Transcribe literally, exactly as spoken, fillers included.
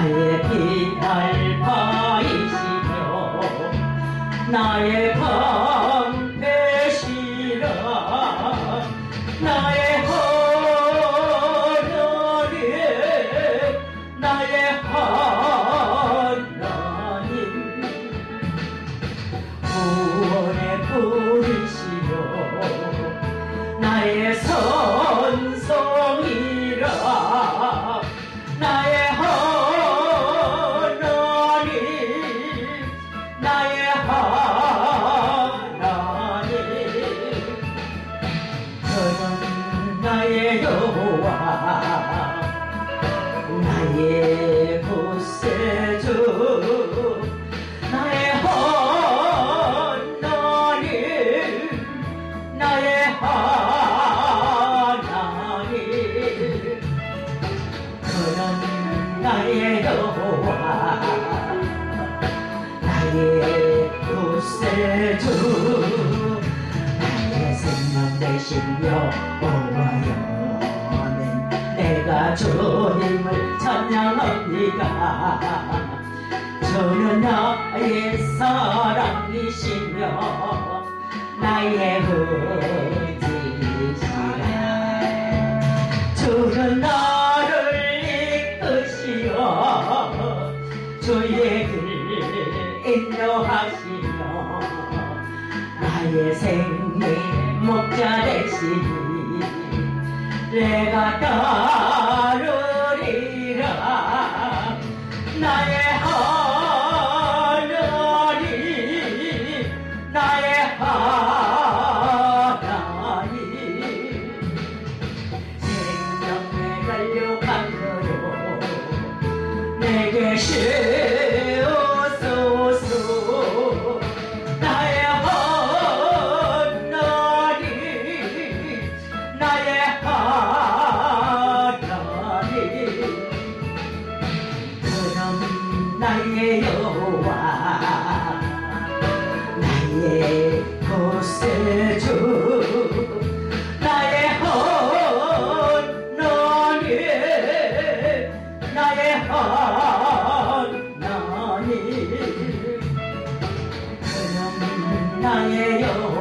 나의 빛날 파이시며 나의 방 되시라 나의 하나님 나의 하나님 구원의 불이시여 나의 선성이라 나의 하나님 나의 하나님 그는 나의 여호와 나의 구세주 나의 하나님 나의 하나님 그는 나의 여호와 나의 구세주 나의 생명 되신 여호와여 내가 주님을 찬양합니다. 주는 나의 사랑이시며 나의 의지시라 주는 나를 이끄시어 주의 길 인도하시며 나의 생명 목자 되시니 내가 따르리라 나의 하나님 나의 하나님 생명에 달려간 거로 내게 세우소서 나의 하나님 나의 하나님 그는 나의 여호와 나의 구세주 나의 하나님 나의 하나님 그는 나의 여호와